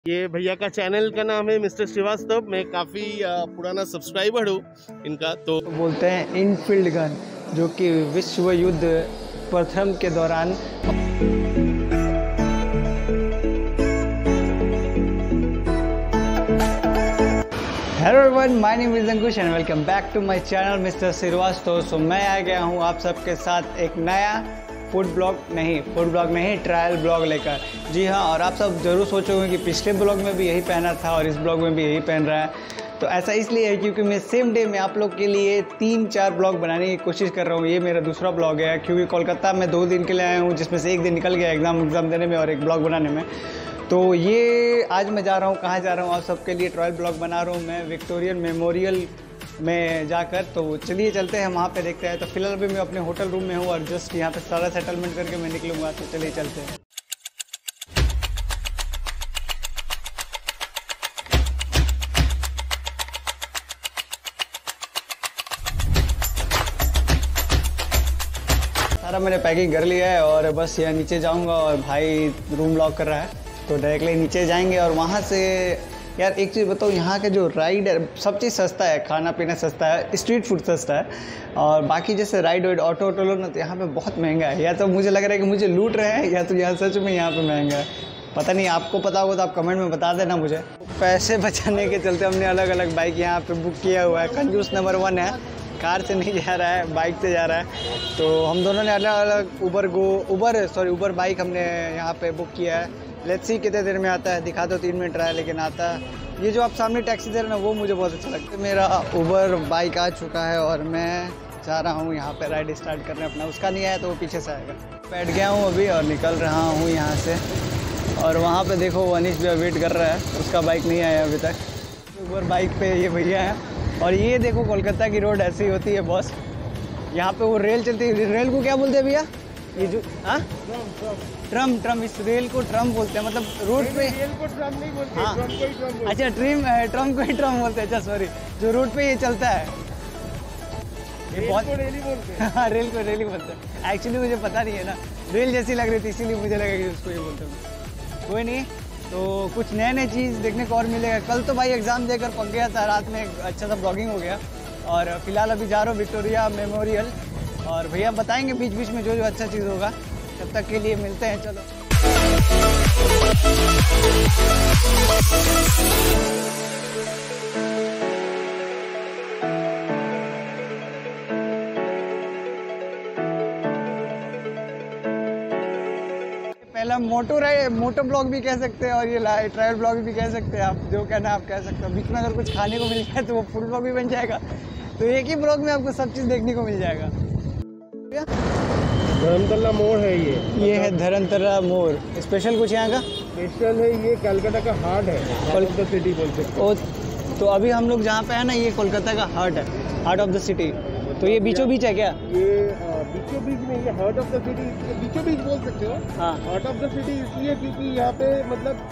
ये भैया का चैनल का नाम है मिस्टर श्रीवास्तव। मैं काफ़ी पुराना सब्सक्राइबर हूँ इनका। तो बोलते हैं इनफील्ड गन, जो कि विश्व युद्ध प्रथम के दौरान hello everyone, my name is Ankush and welcome back to my channel mister Shrivastava. So मैं आ गया हूँ आप सबके साथ एक नया फूड ब्लॉग नहीं ट्रायल ब्लॉग लेकर। जी हाँ, और आप सब जरूर सोचोगे कि पिछले ब्लॉग में भी यही पहना था और इस ब्लॉग में भी यही पहन रहा है। तो ऐसा इसलिए है क्योंकि मैं सेम डे में आप लोग के लिए 3-4 ब्लॉग बनाने की कोशिश कर रहा हूँ। ये मेरा दूसरा ब्लॉग है क्योंकि कोलकाता में 2 दिन के लिए आया हूँ, जिसमें से एक दिन निकल गया एग्ज़ाम देने में और एक ब्लॉग बनाने में। तो ये आज मैं जा रहा हूँ, कहाँ जा रहा हूँ, आप सबके लिए ट्रायल ब्लॉग बना रहा हूँ मैं विक्टोरियन मेमोरियल में जाकर। तो चलिए चलते हैं वहाँ पे, देखते हैं। तो फिलहाल अभी मैं अपने होटल रूम में हूँ और जस्ट यहाँ पे सारा सेटलमेंट करके मैं निकलूँगा। तो चलिए चलते हैं। सारा मैंने पैकिंग कर लिया है और बस यहाँ नीचे जाऊँगा और भाई रूम लॉक कर रहा है, तो डायरेक्टली नीचे जाएंगे। और वहाँ से यार एक चीज़ बताओ, यहाँ के जो राइड है सब चीज़ सस्ता है, खाना पीना सस्ता है, स्ट्रीट फूड सस्ता है, और बाकी जैसे राइड वाइड ऑटो लो ना, तो यहाँ पे बहुत महंगा है। या तो मुझे लग रहा है कि मुझे लूट रहे हैं, या तो यहाँ सच में यहाँ पे महंगा है। पता नहीं, आपको पता होगा तो आप कमेंट में बता देना मुझे। पैसे बचाने के चलते हमने अलग अलग बाइक यहाँ पर बुक किया हुआ है। कंजूस नंबर 1 है, कार से नहीं जा रहा है, बाइक से जा रहा है। तो हम दोनों ने अलग अलग उबर बाइक हमने यहाँ पे बुक किया है। लेट्स सी कितने देर में आता है, दिखा दो 3 मिनट रहा है लेकिन आता है। ये जो आप सामने टैक्सी दे रहे हैं ना, वो मुझे बहुत अच्छा लगता है। मेरा उबर बाइक आ चुका है और मैं जा रहा हूँ यहाँ पे राइड स्टार्ट करने अपना। उसका नहीं आया तो वो पीछे से आएगा। बैठ गया हूँ अभी और निकल रहा हूँ यहाँ से। और वहाँ पे देखो वनीश भी वेट कर रहा है, उसका बाइक नहीं आया अभी तक। उबर बाइक पे ये भैया है। और ये देखो कोलकाता की रोड ऐसी होती है बॉस। यहाँ पे वो रेल चलती है, रेल को क्या बोलते हैं भैया? ये जो ट्रम, इस रेल को ट्रम बोलते हैं। मतलब रोड पे रेल को ट्रम नहीं बोलते, हाँ। ट्रम को ही ट्रम बोलते। अच्छा, ट्रम को ही ट्रम बोलते हैं। अच्छा सॉरी, जो रोड पे ये चलता है ये बहुत रेल ही बोलते हैं। हाँ, रेल को रेल ही बोलते हैं। एक्चुअली मुझे पता नहीं है ना, रेल जैसी लग रही थी इसीलिए मुझे लगा कि उसको ये बोलते हैं। कोई नहीं, तो कुछ नए चीज़ देखने को और मिलेगा। कल तो भाई एग्ज़ाम देकर पक गया था, रात में अच्छा सा ब्लॉगिंग हो गया। और फिलहाल अभी जा रहा हूँ विक्टोरिया मेमोरियल, और भैया बताएंगे बीच बीच में जो जो अच्छा चीज़ होगा। तब तक के लिए मिलते हैं, चलो। पहला मोटो ब्लॉग भी कह सकते हैं और ये ट्रायल ब्लॉग भी कह सकते हैं। आप जो कहना आप कह सकते हो। बीच में अगर कुछ खाने को मिल जाए तो वो फूड ब्लॉग भी बन जाएगा। तो एक ही ब्लॉग में आपको सब चीज़ देखने को मिल जाएगा। धर्मतला मोड़ है ये है धर्मतला मोड़। स्पेशल कुछ यहाँ का स्पेशल है, ये कलकत्ता का हार्ट है, हार्ट ऑफ द सिटी बोल सकते हैं। तो अभी हम लोग जहाँ पे है ना, ये कोलकाता का हार्ट है, हार्ट ऑफ द सिटी। तो ये बीचों बीच है क्या? ये बीचों बीच नहीं, ये हार्ट ऑफ द सिटी, बीचों बीच बोल सकते हो। हाँ, हार्ट ऑफ द सिटी इसलिए क्योंकि यहाँ पे मतलब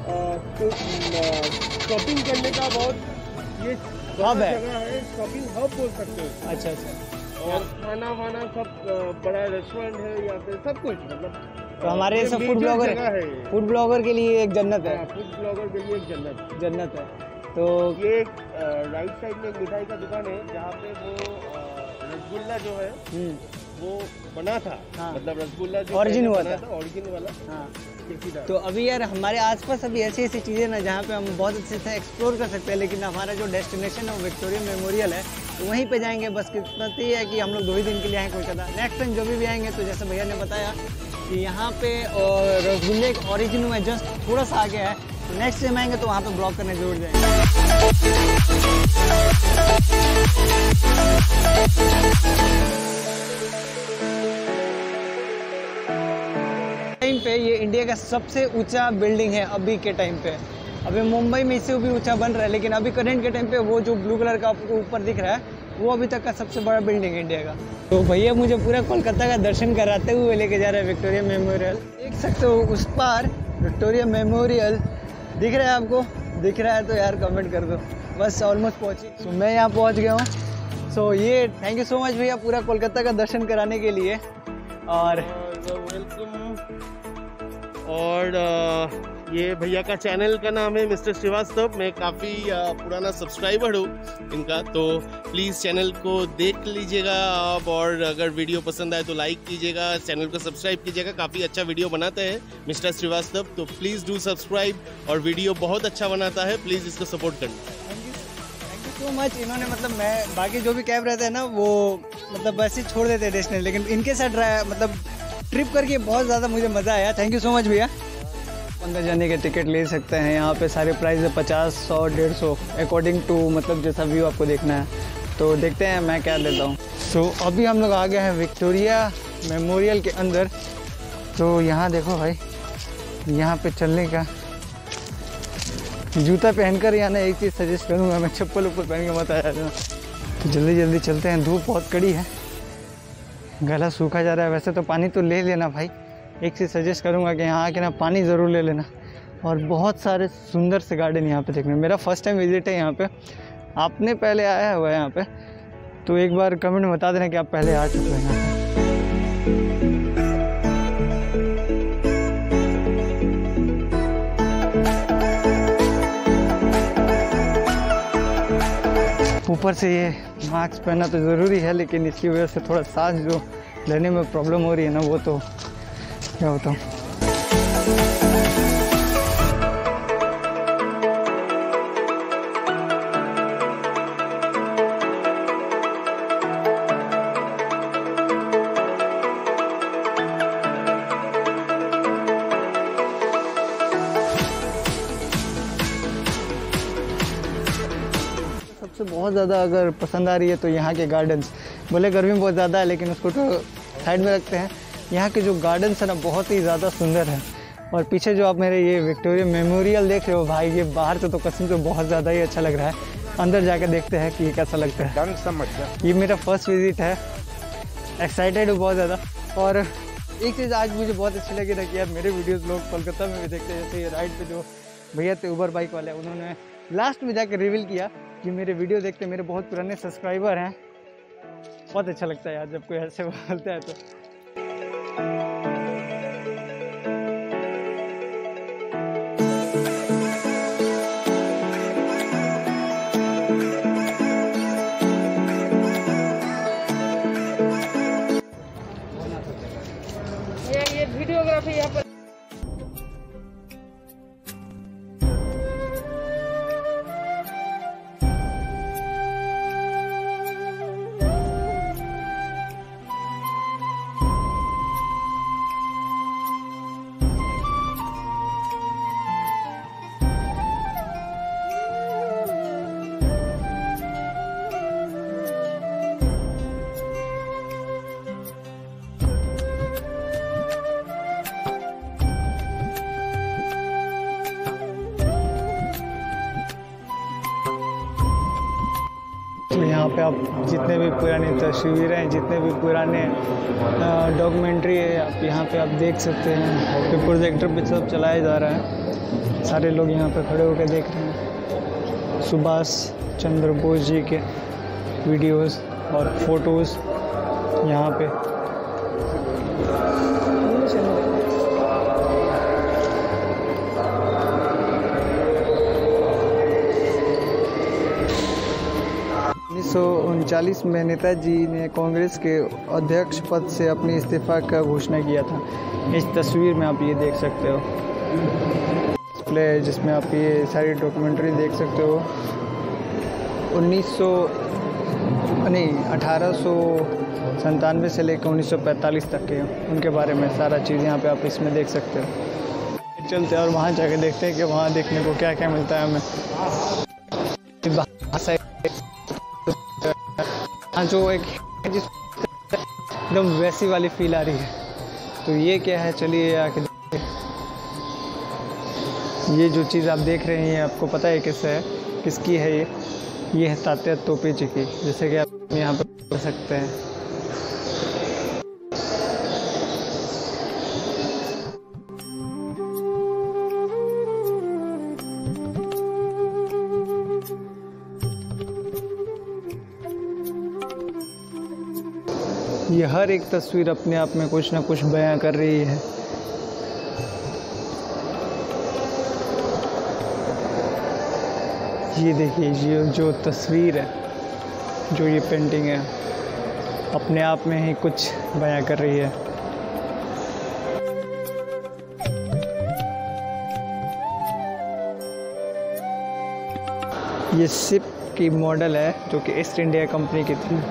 शॉपिंग करने का बहुत ये हब है, जगह है, शॉपिंग हब बोल सकते हो। अच्छा अच्छा। और खाना वाना सब बड़ा रेस्टोरेंट है यहाँ पे, सब कुछ मतलब। तो हमारे सब फूड ब्लॉगर के लिए एक जन्नत है। फूड ब्लॉगर के लिए एक जन्नत है। तो ये राइट साइड में एक मिठाई का दुकान है जहाँ पे वो रसगुल्ला जो है वो बना था। हाँ। मतलब रसगुल्ला जो ओरिजिन हुआ था, ओरिजिन वाला। हाँ। तो अभी यार हमारे आसपास अभी ऐसी ऐसी चीज़ें ना जहाँ पे हम बहुत अच्छे से एक्सप्लोर कर सकते हैं, लेकिन हमारा जो डेस्टिनेशन है वो विक्टोरिया मेमोरियल है, तो वहीं पे जाएंगे। बस किस्मत ये है कि हम लोग 2 ही दिन के लिए आए कोलकाता। नेक्स्ट टाइम जो भी आएंगे, तो जैसे भैया ने बताया कि यहाँ पे रसगुल्ले का ओरिजिन में जस्ट थोड़ा सा आगे है, तो नेक्स्ट टाइम आएंगे तो वहाँ पे ब्लॉग करने जरूर जाएंगे। टाइम पे ये इंडिया का सबसे ऊंचा बिल्डिंग है अभी के टाइम पे। अभी मुंबई में इससे भी ऊंचा बन रहा है, लेकिन अभी करंट के टाइम पे वो जो ब्लू कलर का आपको ऊपर दिख रहा है, वो अभी तक का सबसे बड़ा बिल्डिंग है इंडिया का। तो भैया मुझे पूरा कोलकाता का दर्शन कराते हुए लेके जा रहे हैं विक्टोरिया मेमोरियल। देख सकते हो उस पार विक्टोरिया मेमोरियल दिख रहा है आपको? दिख रहा है तो यार कमेंट कर दो। बस ऑलमोस्ट पहुँची। तो मैं यहाँ पहुँच गया हूँ। सो ये थैंक यू सो मच भैया पूरा कोलकाता का दर्शन कराने के लिए। और वेलकम। और ये भैया का चैनल का नाम है मिस्टर श्रीवास्तव। मैं काफ़ी पुराना सब्सक्राइबर हूँ इनका, तो प्लीज़ चैनल को देख लीजिएगा आप, और अगर वीडियो पसंद आए तो लाइक कीजिएगा, चैनल को सब्सक्राइब कीजिएगा। काफ़ी अच्छा वीडियो बनाते हैं मिस्टर श्रीवास्तव, तो प्लीज़ डू सब्सक्राइब, और वीडियो बहुत अच्छा बनाता है, प्लीज़ इसको सपोर्ट करना। Thank you so much. इन्होंने मतलब मैं बाकी जो भी कैब रहते हैं ना वो मतलब बस ही छोड़ देते हैं डेस्टिनेशन, लेकिन इनके साथ मतलब ट्रिप करके बहुत ज़्यादा मुझे मज़ा आया। थैंक यू सो मच भैया। अंदर जाने के टिकट ले सकते हैं, यहाँ पे सारे प्राइस है 50, 100, 150 अकॉर्डिंग टू मतलब जैसा व्यू आपको देखना है। तो देखते हैं मैं क्या लेता हूँ। सो अभी हम लोग आ गए हैं विक्टोरिया मेमोरियल के अंदर। तो यहाँ देखो भाई, यहाँ पे चलने का जूता पहनकर या ना एक चीज़ सजेस्ट करूँगा मैं, चप्पल ऊपर पहन के मत आया जाना। तो जल्दी जल्दी चलते हैं, धूप बहुत कड़ी है, गला सूखा जा रहा है। वैसे तो पानी तो ले लेना भाई, एक चीज़ सजेस्ट करूँगा कि यहाँ आके ना पानी ज़रूर ले लेना। और बहुत सारे सुंदर से गार्डन यहाँ पे देखने। मेरा फर्स्ट टाइम विजिट है यहाँ पे, आपने पहले आया हुआ है यहाँ पे, तो एक बार कमेंट में बता देना कि आप पहले आ चुके हैं यहाँ पे। ऊपर से ये मास्क पहनना तो ज़रूरी है, लेकिन इसकी वजह से थोड़ा सांस जो लेने में प्रॉब्लम हो रही है ना, वो तो क्या बताऊँ। सबसे बहुत ज़्यादा अगर पसंद आ रही है तो यहाँ के गार्डन्स, बोले गर्मी बहुत ज़्यादा है लेकिन उसको तो साइड में रखते हैं। यहाँ के जो गार्डन्स है ना बहुत ही ज़्यादा सुंदर है। और पीछे जो आप मेरे ये विक्टोरिया मेमोरियल देख रहे हो भाई, ये बाहर से तो कसम से बहुत ज़्यादा ही अच्छा लग रहा है। अंदर जाकर देखते हैं कि ये कैसा लगता है। ये मेरा फर्स्ट विजिट है, एक्साइटेड हूँ बहुत ज़्यादा। और एक चीज़ आज मुझे बहुत अच्छी लगी ना कि यार मेरे वीडियोज़ लोग कोलकाता में भी देखते हैं। जैसे ये राइड पर जो भैया थे उबर बाइक वाले, उन्होंने लास्ट में जाकर रिवील किया कि मेरे वीडियो देखते मेरे बहुत पुराने सब्सक्राइबर हैं। बहुत अच्छा लगता है यार जब कोई ऐसे बोलता है तो। ये वीडियोग्राफी यहाँ पर तो यहाँ पे आप जितने भी पुरानी तस्वीरें हैं, जितने भी पुराने डॉक्यूमेंट्री है, आप यहाँ पे आप देख सकते हैं। तो प्रोजेक्टर पे सब चलाया जा रहा है, सारे लोग यहाँ पे खड़े होकर देख रहे हैं सुभाष चंद्र बोस जी के वीडियोस और फोटोज़ यहाँ पे। उन्नीस में नेताजी ने कांग्रेस के अध्यक्ष पद से अपनी इस्तीफा का घोषणा किया था। इस तस्वीर में आप ये देख सकते हो डिस्प्ले, जिसमें आप ये सारी डॉक्यूमेंट्री देख सकते हो। 1897 से लेकर 1945 तक के उनके बारे में सारा चीज़ यहाँ पे आप इसमें देख सकते हो। चलते हैं और वहाँ जाके देखते हैं कि वहाँ देखने को क्या क्या मिलता है हमें। जो एक एकदम वैसी वाली फील आ रही है। तो ये क्या है, चलिए आके देखते हैं। ये जो चीज़ आप देख रहे हैं ये आपको पता है किससे है, किसकी है ये है तात्या तोपे जी की, जैसे कि आप यहाँ पर देख सकते हैं। ये हर एक तस्वीर अपने आप में कुछ ना कुछ बयां कर रही है। ये देखिए, ये जो तस्वीर है, जो ये पेंटिंग है, अपने आप में ही कुछ बयां कर रही है। ये शिप की मॉडल है जो कि ईस्ट इंडिया कंपनी की थी।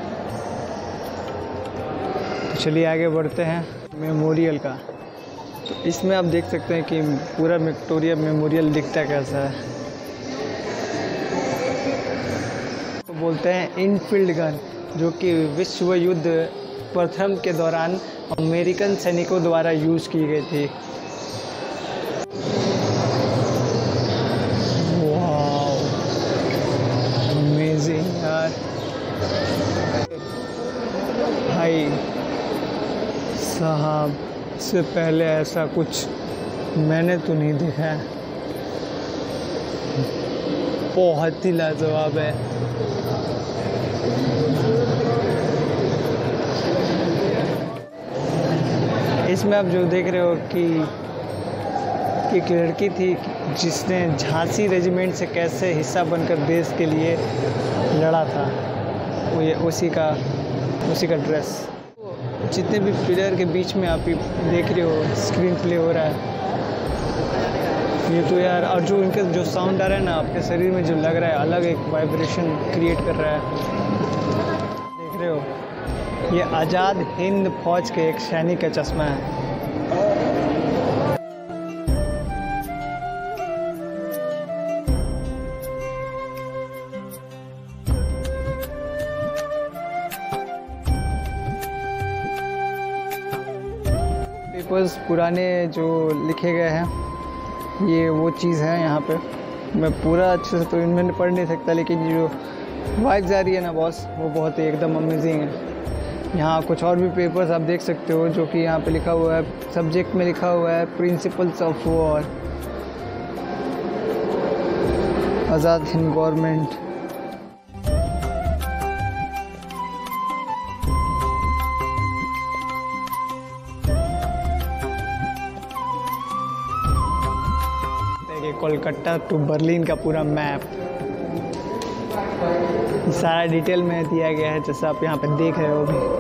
तो चलिए आगे बढ़ते हैं मेमोरियल का। तो इसमें आप देख सकते हैं कि पूरा विक्टोरिया मेमोरियल दिखता कैसा है। तो बोलते हैं इनफील्ड गन, जो कि विश्व युद्ध प्रथम के दौरान अमेरिकन सैनिकों द्वारा यूज़ की गई थी। यार भाई साहब, इससे पहले ऐसा कुछ मैंने तो नहीं देखा है। बहुत ही लाजवाब है। इसमें आप जो देख रहे हो कि एक लड़की थी जिसने झांसी रेजिमेंट से कैसे हिस्सा बनकर देश के लिए लड़ा था, वो ये उसी का ड्रेस। जितने भी पिलर के बीच में आप देख रहे हो स्क्रीन प्ले हो रहा है, ये तो यार, और जो इनका जो साउंड आ रहा है ना आपके शरीर में, जो लग रहा है अलग एक वाइब्रेशन क्रिएट कर रहा है। देख रहे हो, ये आज़ाद हिंद फौज के एक सैनिक का चश्मा है। पेपर्स पुराने जो लिखे गए हैं, ये वो चीज़ है यहाँ पे। मैं पूरा अच्छे से तो इनमें पढ़ नहीं सकता, लेकिन ये जो वाइब्स आ रही है ना बॉस, वो बहुत ही एकदम अमेजिंग है। यहाँ कुछ और भी पेपर्स आप देख सकते हो, जो कि यहाँ पे लिखा हुआ है, सब्जेक्ट में लिखा हुआ है principles of war, Azad Hind government. Kolkata to Berlin का पूरा मैप सारा डिटेल में दिया गया है, जैसा आप यहाँ पे देख रहे हो। भी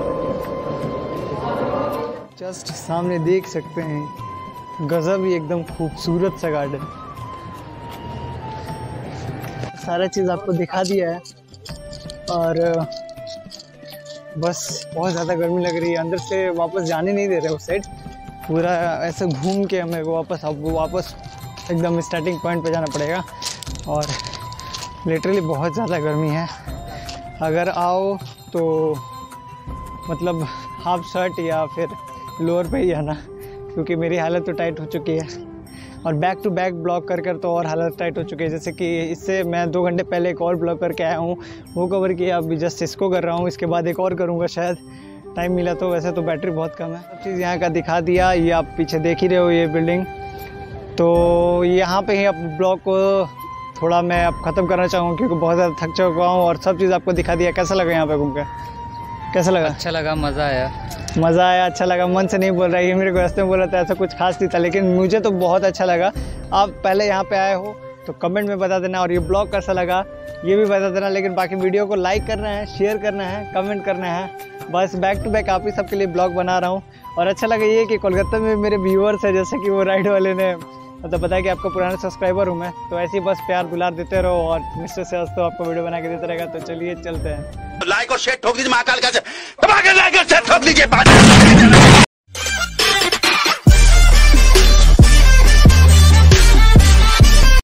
जस्ट सामने देख सकते हैं, गजब ही एकदम खूबसूरत सा गार्डन। सारा चीज़ आपको दिखा दिया है, और बस बहुत ज़्यादा गर्मी लग रही है। अंदर से वापस जाने नहीं दे रहे उस साइड, पूरा ऐसे घूम के हमें वापस एकदम स्टार्टिंग पॉइंट पे जाना पड़ेगा। और लिटरली बहुत ज़्यादा गर्मी है। अगर आओ तो मतलब हाफ शर्ट या फिर लोअर पे ही आना, क्योंकि मेरी हालत तो टाइट हो चुकी है। और बैक टू बैक ब्लॉग कर तो और हालत टाइट हो चुकी है। जैसे कि इससे मैं 2 घंटे पहले एक और ब्लॉग करके आया हूँ, वो कवर किया। अभी जस्ट इसको कर रहा हूँ, इसके बाद एक और करूँगा शायद, टाइम मिला तो। वैसे तो बैटरी बहुत कम है। सब चीज़ यहाँ का दिखा दिया। ये आप पीछे देख ही रहे हो, ये बिल्डिंग। तो यहाँ पे ही आप ब्लॉग को थोड़ा मैं अब ख़त्म करना चाहूँगा, क्योंकि बहुत ज़्यादा थक चुका हूँ। और सब चीज़ आपको दिखा दिया। कैसा लगा यहाँ पे घूम के? कैसा लगा? अच्छा लगा, मज़ा आया, अच्छा लगा। मन से नहीं बोल रहा है, ये मेरे को रास्ते में बोल रहा था, ऐसा कुछ खास नहीं था, लेकिन मुझे तो बहुत अच्छा लगा। आप पहले यहाँ पे आए हो तो कमेंट में बता देना, और ये ब्लॉग कैसा लगा ये भी बता देना। लेकिन बाकी वीडियो को लाइक करना है, शेयर करना है, कमेंट करना है। बस बैक टू बैक आप ही सबके लिए ब्लॉग बना रहा हूँ। और अच्छा लगा ये कि कोलकाता में मेरे व्यूअर्स है, जैसे कि वो राइड वाले ने मतलब बताया कि आपका पुराना सब्सक्राइबर हूँ मैं। तो ऐसे ही बस प्यार दुलार देते रहो, और मिस्टर से तो आपको वीडियो बना के देता रहेगा। तो चलिए चलते हैं। लाइक और शेयर ठोक दीजिए, महाकाल का दबा के लाइक और शेयर ठोक दीजिए।